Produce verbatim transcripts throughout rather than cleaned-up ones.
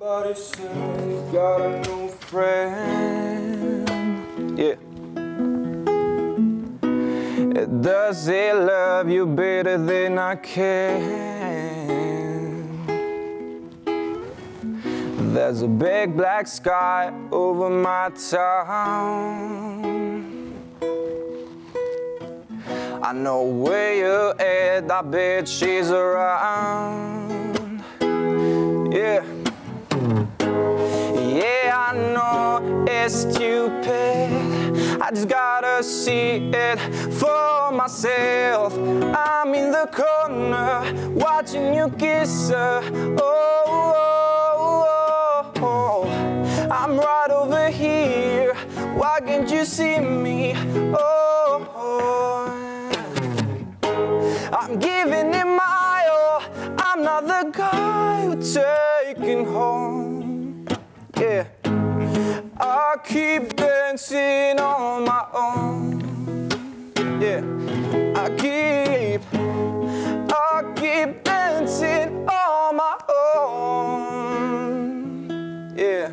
Somebody said you got a new friend. Yeah. Does he love you better than I can? There's a big black sky over my town. I know where you're at, I bet she's around. Yeah. Yeah, I know it's stupid, I just gotta see it for myself. I'm in the corner, watching you kiss her. Oh, oh, oh, oh. I'm right over here, why can't you see me? Oh, oh. I'm giving it my all, I'm not the guy who's taking home. Yeah, I keep dancing on my own. Yeah, I keep, I keep dancing on my own. Yeah,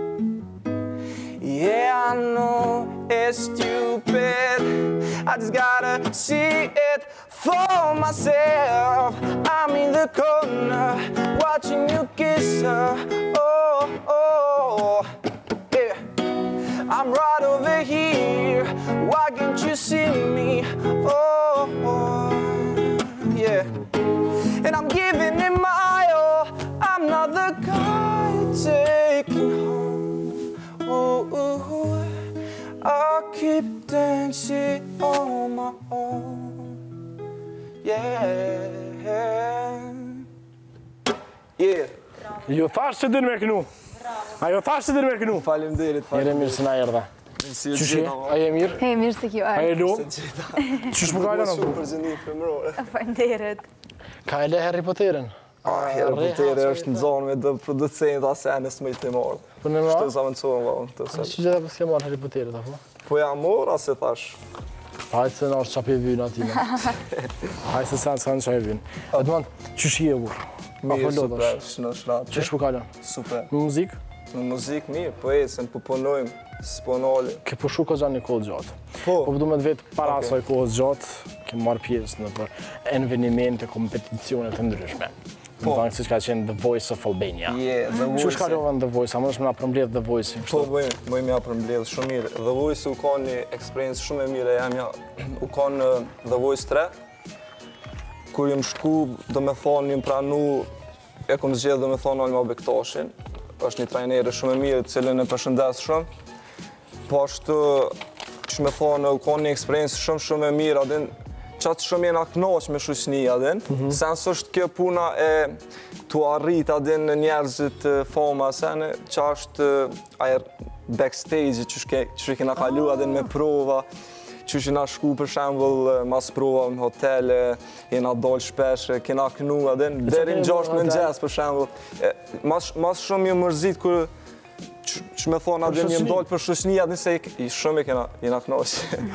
yeah, I know it's stupid, I just gotta see it for myself. I'm in the corner, watching you kiss her. Oh, oh, yeah. I'm right over here, why can't you see me? Oh, oh, yeah. And I'm giving it my all, I'm not the guy taking home. Oh, oh, I keep dancing on my own. Yeah. Yeah. Jo thash që din me kënu. Ajo thash që din me kënu. Faleminderit, Jere mirë se na erdhe. Qysh je? A je mirë? Hej, mirë se kjo A je ardhë. lu? Qysh më kajla në bu? Faleminderit. Ka e le Harry Potterin? Harry Potter është në zonë me dë producent asenës më i të morë. Për në Shtë ma? zavëncohen vallë. Që gjitha për s'ke marrë Harry Potterit, apo? Po jam morë, asë thash. Hajtë se në është qapi vynë atime. Hajtë se sen s'kanë qaj vynë. Edmond, qysh je ur? Mirë, super, në shratë. Qysh për kalon? Super. Në muzikë? Në muzikë mirë, po ecën, po punojmë, s'ponoli. Ke pushu ka gjanë një kohë gjatë. Po. Po përdu me të vetë para asaj kohës gjatë, ke marrë pjesë në për evenimente, kompeticionet të ndryshme. Po. Në të si që ka qenë The Voice of Albania. Yeah, The Voice. Qysh ka lova në The Voice? A më është me na përmbledh The Voice? Po, bëjmë, bëjmë ja përmbledh shumë mirë. The Voice u ka një eksperiencë shumë e mirë, jam ja, u ka në The Voice tre. Kur jëm shku, do me thonë, jëm pranu, e kom zgjedhë, do me thonë, Alma Bektashin. është një trajnere shumë e mirë, cilën e përshëndes shumë. Po ashtu, që me thonë, u ka një eksperiencë shumë shumë e mirë, adin, qatë shumë jena knoq me shoqëni, adin, sens është kjo puna e tu arrit, adin, njerëzit fama, sene, që është ajer backstage, që që kena kalu, adin, me prova, që që na shku për shembull mas prova në hotele, jena dollë shpeshe, kena kënu, adin, deri në gjashtë mëngjes për shembull. Mas shumë ju mërzit kur që me thonë, adin, jem dollë për shoqëni, adin se shumë e jena knoq.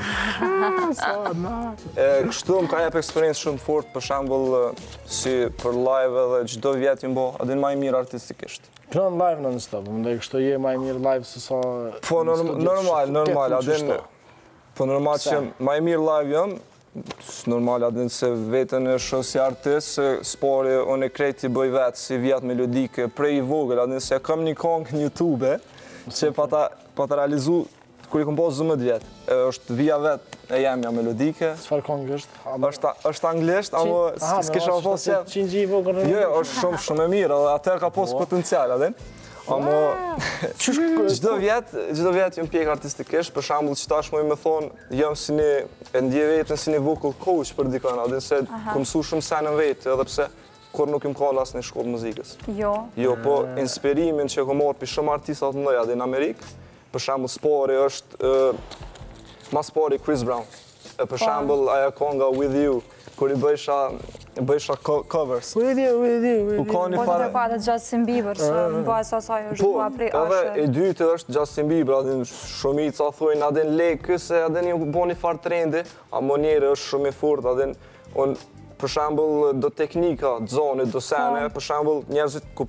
Kështu më ka jep eksperiencë shumë fort, për shembull, si për live edhe çdo vjet jem bo, adin ma i mirë artistikisht. Kënon live në non-stop, më ndaj kështu je ma i mirë live se sa... Po, normal, normal, adin... Po normal që ma i mirë live jam, normal adin se vetën e shoh si artist, se spori unë e krejt i bëj vetë si vjetë melodike, prej i vogël, adin se kam një kongë në YouTube, që pa ta realizu, kur i kom po zëmët vjetë, është vija vetë e jemja melodike. Sfar kongë është? është anglisht, amo s'kisha më posë që... Qingji i vogël në... Jo, është shumë shumë e mirë, atër ka posë potencial, adin. Amo, gjdo vjet, gjdo vjet jëm pjek artistikisht, për shambull që tash mojë me thonë, jëm si një, e ndje vetën si një vocal coach për dikën, adin se ku mësu shumë senën vetë, edhe pse kur nuk jëm kalla asë një shkollë muzikës. Jo. Jo, po inspirimin që kom marrë për shumë artistat të mëdha adin Amerikë, për shambull spori është, ma spori Chris Brown, për shambull aja konga With You, kur i bëjsha bëjsha covers. With you, with you, with you. Po të të patë Justin Bieber, që në bëjë sasaj është bua prej ashtë. Po, edhe e dytë është Justin Bieber, adin shumica thujnë, adin lejë këse, adin ju bo një farë trendi, a mo njeri është shumë i furt, adin, unë, për shambull, do teknika, do zone, do sene, për shambull, njerëzit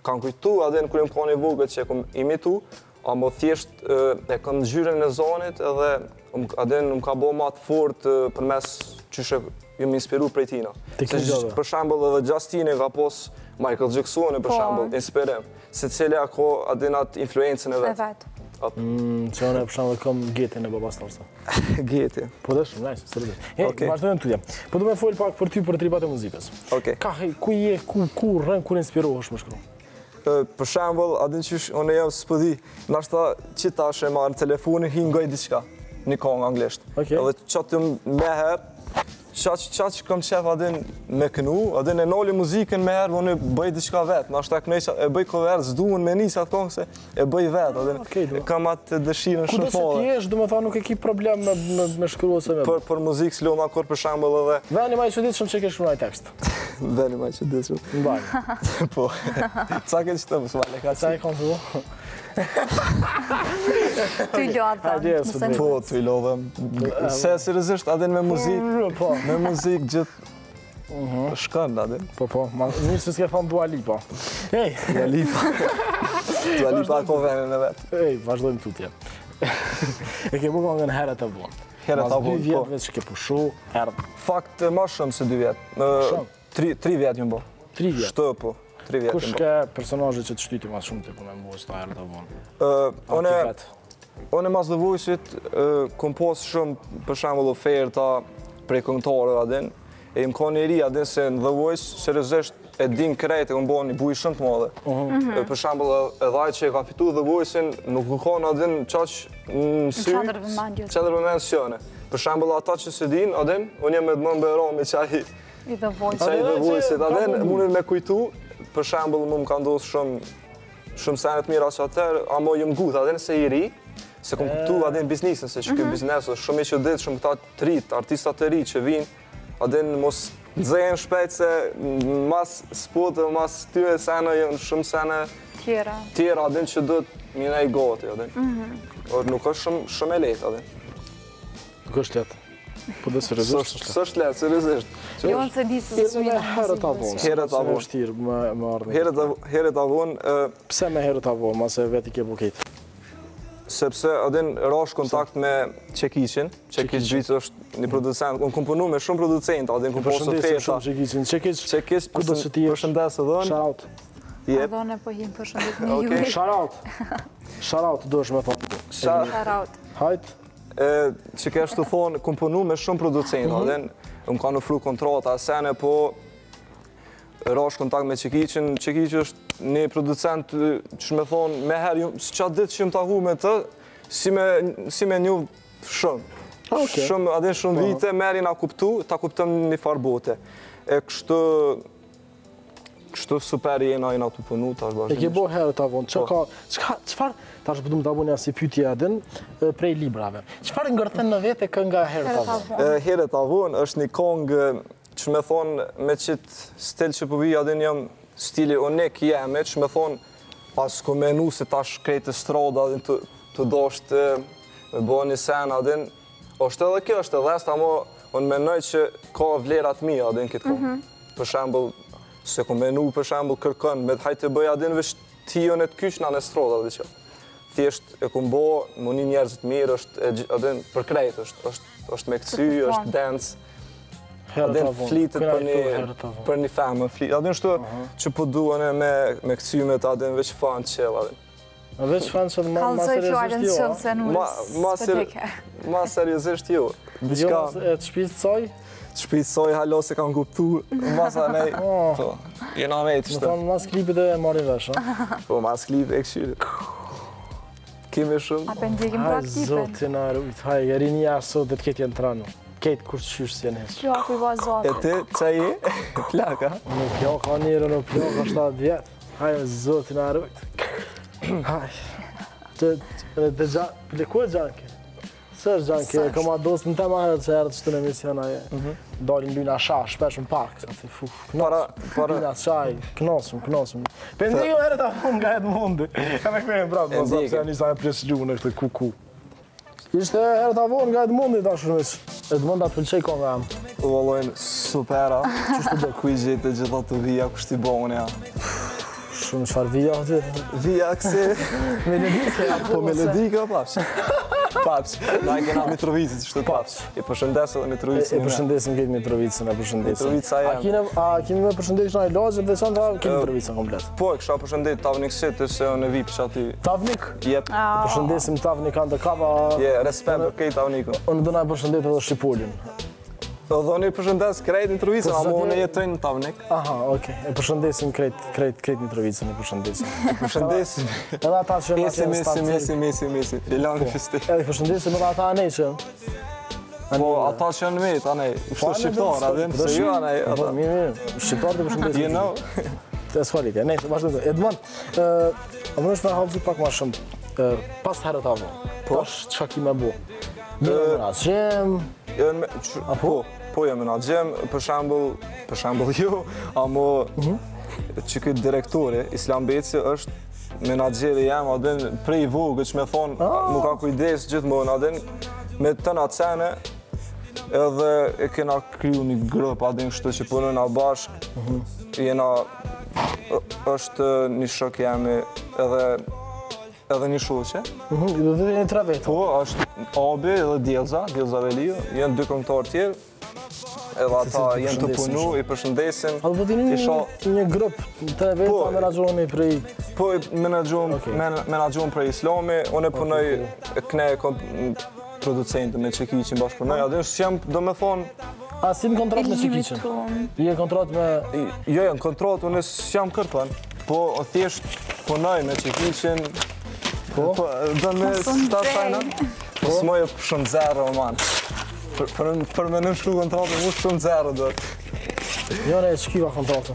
kam kujtu, adhe kur jam koni vogël që e kam imitu, a më thjesht e kam ngjyrën e zonit edhe adhe më ka bo ma të fort përmes qyshe jam inspiru prej tina. Për shembull edhe Justine ka pos Michael Jacksoni për shembull, inspirim, se cila ka adhe atë influencën e vet. Që unë e për shembull kam Getin e babas Tarsa. Geti. Po dhe shumë, nice, seriozisht. Hey, vazhdojmë tutje. Po do me fol pak për ty për tripat e muzikës. Okej. Ka ku je, ku ku rën, kur inspirohesh më shkru? Për shembull, a din qysh unë jam s'po di, nashta që tash e marr telefonin hi ngoj diçka, një këngë anglisht. Edhe çati më herë Qaç qaç kam qef adin me kënu, adin e noli muzikën me herë, unë bëj diçka vetë, nashta kënej e bëj cover, s'duhen me nisë atë këngë se e bëj vetë, adin e kam atë dëshirën shumë të madhe. Kudo se t'jesh, do me tha nuk e ki problem me, me, me shkrua se me për, për muzikë s'lona kur për shembull edhe... Veni ma i çuditshëm që ke shkruaj tekst. Veni ma i çuditshëm. Mbaj. Po, ca ke qëtë më s'vale, ka Ca e kam të do? Ty lodhëm. Po, ty lodhëm. Se seriozisht adin me muzikë, me muzikë gjithë shkën, adin. Po, po, mirë se s'ke thonë Dua Lipa. Ej! Dua Lipa. Dua Lipa ko venin e vetë. Ej, vazhdojmë tutje. E ke bu këngën herët e vonë. Herët e vonë, po. dy vjetëve që ke pushu, herët. Fakt, ma shumë se dy vjetë. Tri vjetë jëmë bo. Tri vjetë? Shtë, po. Kush ke personazhe që të shtyti ma shumë të punë më sta herët e vonë? One Unë mas The Voice-it kom pos shumë për shembull oferta prej këngëtarëve adin, e im ka njeri adin se në The Voice seriozisht e din krejt e kom bo një buj shumë të madhe. Për shembull edhe ai që e ka fitu The Voice-in nuk u kanë adin qaq në sy, qendër vëmendjes sjone. Për shembull ata që se din adin, unë jam me Edmond Behrami që ai i The Voice. Qaj The Voice-it adin, mundet me kujtu, për shembull më më ka ndodhur shumë shumë sene të mira që atër, amo jëm gut, adin se i ri, se kom kuptu adin biznisën, se që kjo biznes është shumë i që ditë, shumë këta të rritë, artistat të rritë që vinë, adin mos nëzëjen shpejt se mas spotë, mas tyre sene, jënë shumë sene tjera, tjera adin që dhëtë mjëna i gati, adin. Nuk është shumë e letë, adin. Nuk është letë. Po dhe seriozisht? Së është letë, seriozisht. Jo në se di se së me herët avon. Herët avon. Se vështirë me ardhme. Herët avon. Pse me herët avon, ma se veti ke buket? Sepse adin rash kontakt me Çekiçin. Çekiç Gjvic është një producent, unë kom punu me shumë producentë, adin kom posë oferta. Përshëndesim shumë Çekiçin. Çekiç, Çekiç, kudo që ti jesh. Përshëndes edhe unë. Shoutout. Adone po him përshëndet me ju. Shoutout. Shoutout do është me thonë. Shoutout. Hajt. Që kesh të thonë, kom punu me shumë producentë, adin, më ka nëfru kontrata, sene, po rash kontakt me Çekiçin. Çekiç është një producent që me thonë, me herë, së qatë ditë që më tahu me të, si me një shumë. Shumë, adin shumë vite, meri nga kuptu, ta kuptëm një farë bote. E kështu, kështu super jena i nga të punu, ta është bashkë. E ke bo herët avon, që ka, qëfar, ta është përdum të abonja si pytje adin, prej librave. Qëfar ngërthen në vete kënga herët avon? Herët avon është një kongë që me thonë me qitë stil që përvi adin jam stili unik jemi, që me thonë pas ku menu se ta shkrejtë strada adin të dosht me bo një sen adin, është edhe kjo është edhe est, amo unë menoj që ka vlerat mi adin këtë kongë. Për shembull, se ku menu për shembull kërkën, me të hajtë të bëj adin vesh tijon e të kyshna në strada dhe që. Thjesht e ku mbo, më një njerëzit mirë, është adin për krejt, është me këcy, është dance. Adin flitet për një femë, adin shtu që po duhen me këcymet, adin veç fanë qëllë, adin. Veç fanë që ma seriosisht jo? Ma seriosisht jo. Jo, e të shpisë të soj? Të shpisë të soj, halo se kam kuptu, masa nej, jena me të shtë. Më thonë, mas klipit e marin vesh, ha? Po, mas klipit e këshyri. Kemi shumë. A për ndjekim pra klipen? Haj, zotin arrujt, haj, e rini ashtë sot dhe të ketë jenë tranu. Ketë kur të shysh si jenë hesë. Pjoku i vazhak. E ti, qa je? Plaka? Në pjok ka njërë, në pjok ka shtatë vjetë. Haj, zotin arrujt. Haj. Dhe gjanë, ku e gjanke? Së është gjanke, e koma dosë në tema herët që herët që të në emision aje. Dalin lyna shah, shpesh në park. Lyna shaj, knosëm, knosëm. Për ndjekim herët a fun nga Edmondi. E me kërën bratë, në zapë se njësa e preslu në këtë kuku. Ishte herët avon nga Edmondi ta shurëmis. Edmonda të pëlqej ko nga amë. U valojnë supera. Qështë të kuj gjithë të gjitha të vija, kështë i bonë ja. shumë çfarë vija aty. Vija kësi... Melodike, Po melodika, paps. Paps, na e kena Mitrovicit, shtu paps. I përshëndes edhe Mitrovicin. E përshëndesim këtë Mitrovicin, e përshëndesim. Mitrovica A jam. kine, a kime me përshëndesh në lagje dhe sa këtë Mitrovicin komplet? Po, e kësha përshëndet Tavnik City, se unë e vip që aty... Tavnik? Jep, Përshëndesim Tavnik Undercover. je, respekt për këtë Tavnikun. Unë do na përshëndet edhe Shqipolin. Do dhoni përshëndes krejt Mitrovicin, ama unë jetojnë në Tavnik. Aha, okej. E përshëndesim krejt krejt krejt Mitrovicin, e përshëndesim. Përshëndesim. Edhe ata që na Mesi, kanë mesi, stancë. mesi, mesi, mesi. Ilani Fisti. Edhe përshëndesim edhe ata anej që Po, ata që janë me, anej, Po, shto shqiptar, adin, se ju anej, Po, ata. mirë, mirë. Shqiptarët e përshëndesim. You know? Të skolitja, ne, vazhdojmë. Edmond, ë, a mënesh me hapësi pak më shumë. ë, Pas të herët avo. Po, çka ki më bu? Mirë, më gjem. Jënë me, që- po, po jam në gjem, për shembull, për shembull ju, amo që këtë direktori, Islam Beci, është menaxheri jam, adin, prej vogël që me thonë, mu ka kujdes gjithmonë, adin, me të na cene, edhe e kena kriju një grup, adin, kështu që punojna bashkë, jena, është një shok jemi, edhe edhe një shoqe. Mhm, do të jeni tre vetë. Po, është Abi edhe Djelza, Djelza Veliu, janë dy këngëtarë tjerë, edhe ata janë të punu, i përshëndesim. A do të jeni Isha, një grup, tre vetë, Po. pa menaxhoni prej... po i menaxhum, Okej. men- menaxhum për Islami, unë e punoj këne kom producentë me Çekiçin bashkëpunoj, atë s'jam, do me thonë, A si në kontrat me Çekiçin? Je kontrat me... i- jo, janë kontratë, unë s'jam kërpën, po thjesht punoj me Çekiçin, Po? po, do me Son sta zej. sajna, po s'moj e shumë zero, man. Për, për, për me në shlu kontratën, mu shumë zero do të. Jo, ne shkiva kontratën.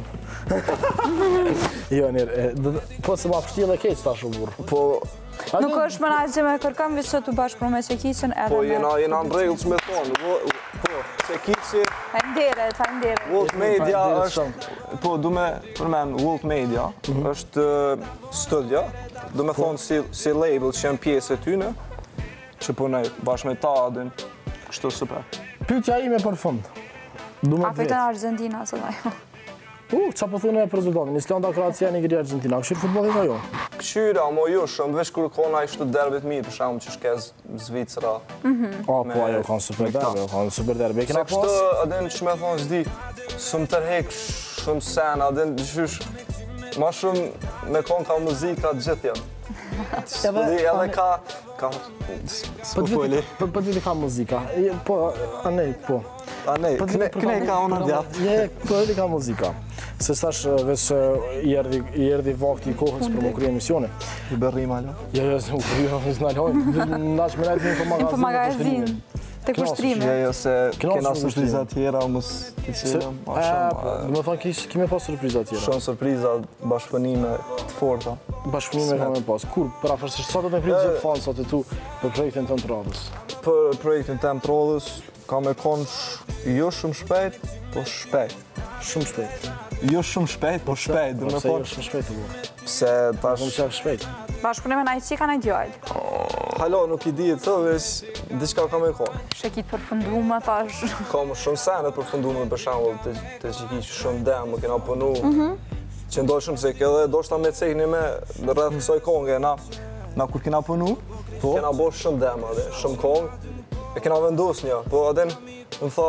Jo, njerë, e, do- po se ma pështjel e keq tash u burë. Po, A Nuk do- është menaxhe me kërkam, veç që të bashkëpunu me Çekiçin edhe po me... jena, jena në regullë që me thonë, vo- po, Çekiçi, Faleminderit, faleminderit. World Media faleminderit është, po, du me përmen, World Media është uh, studio, du me thonë si, si label që janë pjesë e tyne, që punoj bashkë me ta, adin, kështu super. Pyetja ime për fund. Du me A të fiton vetë. Argentina, së dhajo. U, qa po thunë e për rezultatin? Islanda, Kroacia, Nigeria, Argentina. Këshirë futbollit a jo? Këshyra, mo jo shumë, veç kur kona ishtë derbit mirë, për shumë që shke Zvicra. A, po, ajo kanë super derbe, kanë super derbe. E Se kena kështë, pas? adin që me thonë zdi, shumë tërhek, shumë sen, adin qysh, ma shumë me konë ka muzika gjithë jam. Edhe- Edhe ka, ka, Po s'po të foli. viti- po- po të viti ka muzika. Je, Po, a ne, po. A ne, Po të këne viti- këne për- ka unë për- djatë. Je, po të viti ka muzika. Se stash veç i erdhi i erdhi vakti i kohës për më krye emisione. I bërrim alo. Jo, jo, s'u kryo, s'na lojnë. Nash me lajtë një Info magazin, të Jo, kushtrime. jo, se Kena kena shumë surpriza tjera, mos të cilëm, ma shumë, Do më thonë kish kime pas surpriza tjera. shumë surpriza, bashkëpunime të forta. Bashkëpunime kam e pas. Kur, për afërsisht sa do të ngritë gjithë fansat e tu për projektin tënë të radhës? Për projektin tem të rodhës, ka me konë sh- jo shumë shpejt, po shpejt. Shumë shpejt. Jo shumë shpejt, po shpejt, dhe me Pse jo thonë, shumë shpejt të bu? pse tash... Shumë qak shpejt. Bashkëpunime na i qika, na i djallë. Halo, nuk i di të, veç, diçka ka me konë. Shekit përfundume, thash. Ka më shumë senet për fundume, për shembull, të, të që ki që shumë dem, më kena punu, që ndoshëm se edhe do shta me cekni me rreth kësoj konge, na, na kur kena punu, kena bo shumë dem, adhe, shumë kongë, e kena vendos një, po adin, më tha,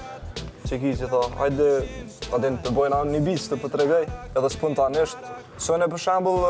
që ki që tha, hajde, adin, të bojna një bis të për të regaj, edhe spontanisht, sojnë për shembull,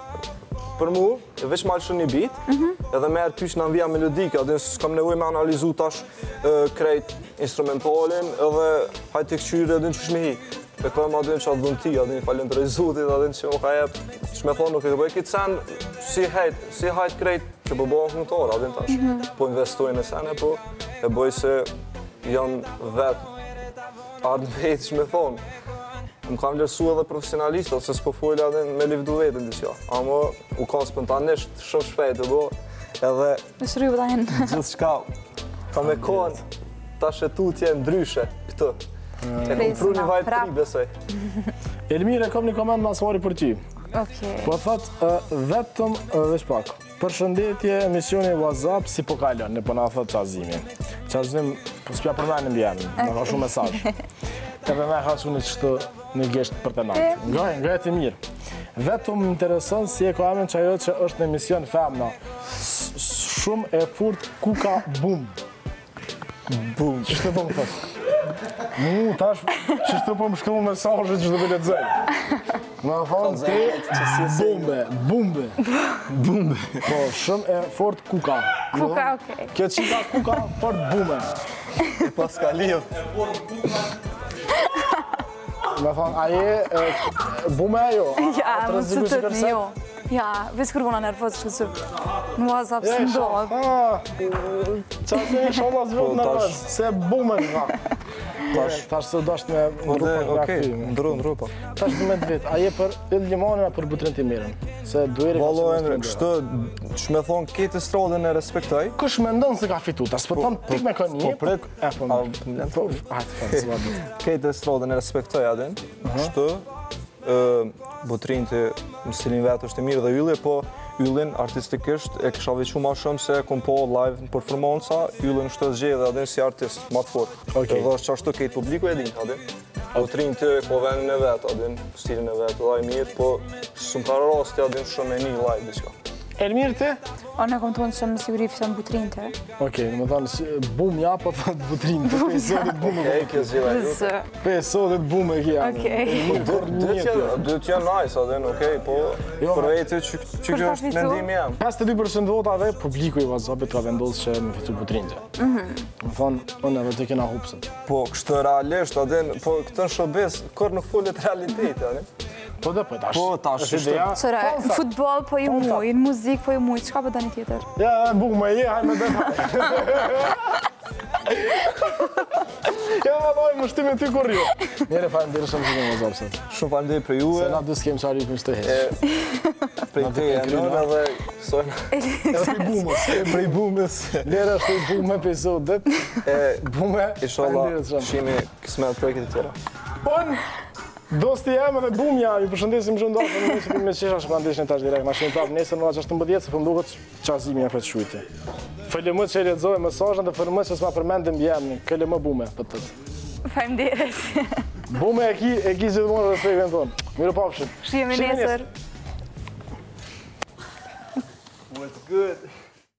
për mu, veç ma lëshën një bit, edhe merë pysh në vija melodike, adin s'kam nevoj me analizu tash e, krejt instrumentalin, edhe hajtë të këqyri adin qysh me hi. E kojmë adin që atë dhëmti, adin falem të rezultit, adin që më ka jep, që me thonë nuk e këbëj këtë sen, si hajt, si hajt krejt, që po bëhen këngëtarë, adin tash. Po investojnë në sene, po e bëj se janë vetë, ardë vetë që me thonë. Më kam lërsu edhe profesionalistat, se s'po folja edhe me livdu vetën diqja. Amo, u ka spontanisht, shumë shpejt e bo, edhe Në shryvë ta jenë. gjithë shka ka me konë ta shetutje ndryshe, këtë. E kom pru një vajtë tri, besoj. Elmire, kam një komend masvari për ty. Okej. Po thot, ë, vetëm ë, veç pak. Përshëndetje, emisioni WhatsApp si po kalon, në po na thot Qazimi. Qazim, po s'pja përmenim bjerën, në ka shumë mesazh. Edhe me ka shumë një qështë në gjesht për të natë. Nga, nga e të mirë. Vetëm më intereson si e ka emrin që ajo që është në emision Femna. Shumë e furt Kuka Bum. Bum. Ç'është po më thos? Mu tash ç'është po më shkruan mesazhe që do të lexoj. Ma thonë ti bombe, bombe. Bombe. Po, shumë e fort Kuka. Kuka, okej. Kjo çika Kuka fort bume. E pas ka lidh. Ma thonë, aje bume ajo? Ja, më të të të jo. Ja, veç kur vona nervoz që su. Mua zap së ndohë. Qa të një shumë asë vëtë nervoz, se bume nga. Tash se dasht me Ode, okej, ndru, ndru po. Tash me të vetë, aje për il limonina për butrin të mirën. Se duheri Valo, Emre, kështë që me thonë kete strodhen e respektoj. Kush me ndonë se ka fitu, tash për thonë pik me kënë një. Po pret, e po a, më më po, hajtë fërë, së vadit. kete strodhen e respektoj adin, kështë butrin të në stilin vetë është e mirë dhe ylli, po yllin artistikisht e kisha vequ ma shumë se kom po live në performanca, yllin është të zgjedhe adin si artist, ma të fort. Okej. Edhe është qashtu kejtë publiku e din, adin. Butrin të ko venin e vetë, adin, stilin e vetë, dhe mirë, po së më ka rasti adin shumë e një live, diçka. Elmir ti? O, në kom tonë që më siguri fësën butrin të. Okej, në më thonë, bum ja, po thonë butrin, të pe sotit bume. Okej, kjo zhjela ju. Zë. Pe sotit bume kja. Okej. Dytë janë nice, adin, okej, po për vete që kjo ka është fitu? mendimi jam. pesëdhjetë dy përqind votave, publiku i vazapit ka vendosë që me fitu butrinjë. Më thonë, unë edhe të kena hupsën. Po, kështë realisht, adin, po këtë në shobes, kërë nuk follet realiteti, adin. Po dhe po, tash. Po, tash, është është- ideja. Sëra, Falsa. futbol po ju Falsa. muj, në muzik po ju muj, qka po dani tjetër? Ja, bume, je, hajme dhe hajme. Ja, doj, më shtime ty kur jo. Njere fajmë dhe shumë që në më zapsat. Shumë falendej për Se juve, na du s'kem qari për shtë heq. prej te e nën edhe sojnë Edhe për i bumës. prej bumës. Lera është i bume për episodet. E, Bume, Inshallah, faleminderit shumë. shimi kismet projekte të tjera. Unë, dosti jem edhe bumja, ju përshëndesim shumë ndoshtë, në nëse me qesha që kanë desh në tash direkt, na shumë prapë nesër në gjashtëmbëdhjetë, se po më duket qasimi e këtë shujti. Faleminderit që e lexoj mesazhin dhe faleminderit që s'ma përmendim jemnin, këlle më bume për të. Faleminderit. Bume e ki, e ki gjithmonë respektin tonë. Mirë pafshim. Shihemi nesër. What's good?